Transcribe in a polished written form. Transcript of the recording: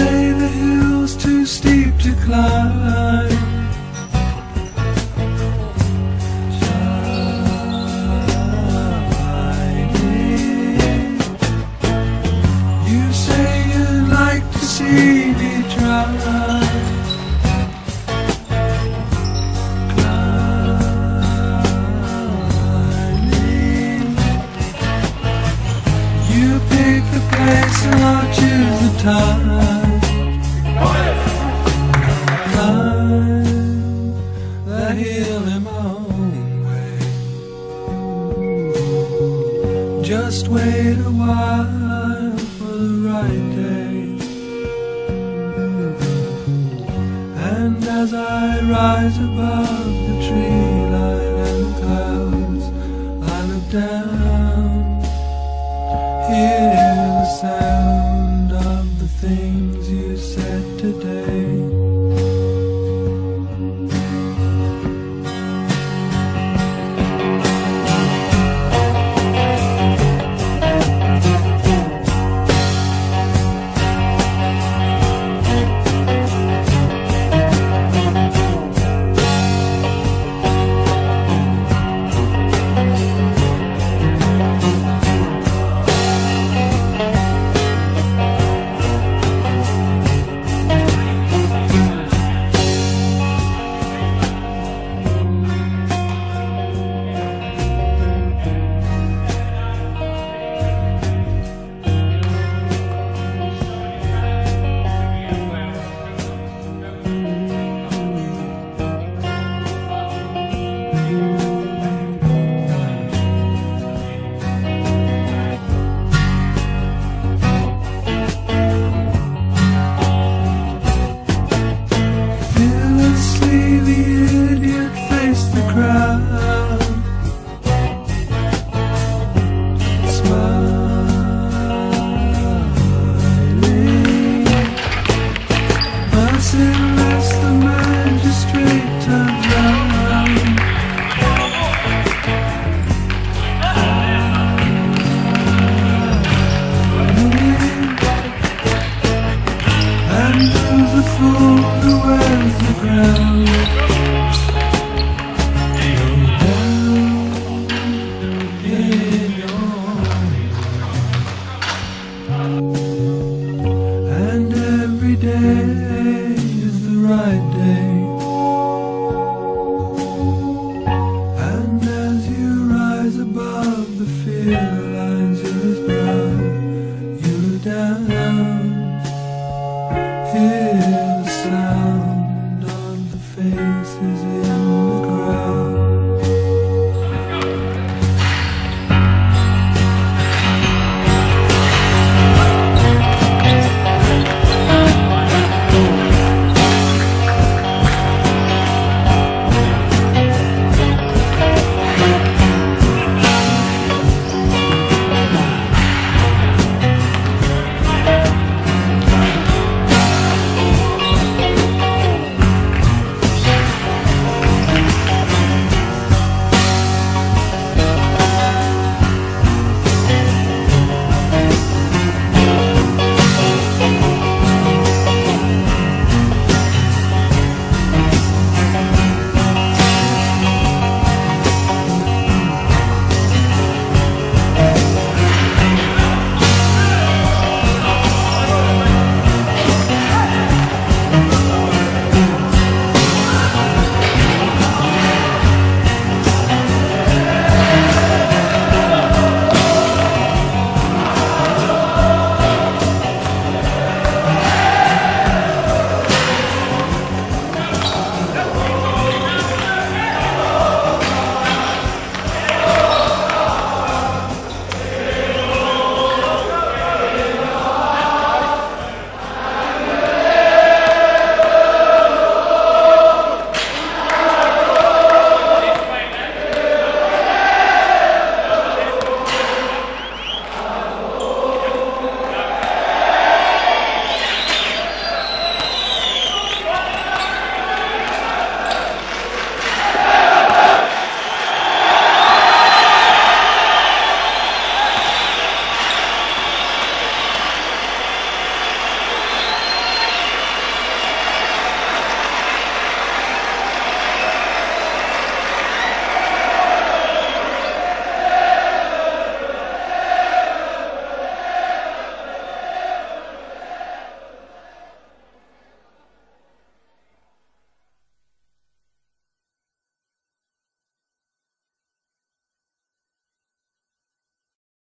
say the hill's too steep to climb. You say you'd like to see me try. And I'll choose the time. Climb that hill in my own way. Just wait a while for the right day. And as I rise above the tree line and the clouds, I look down. Hear the sound of the things you said today. Unless the magistrate turns round. And who's the fool who wears the crown? And every day is the right day.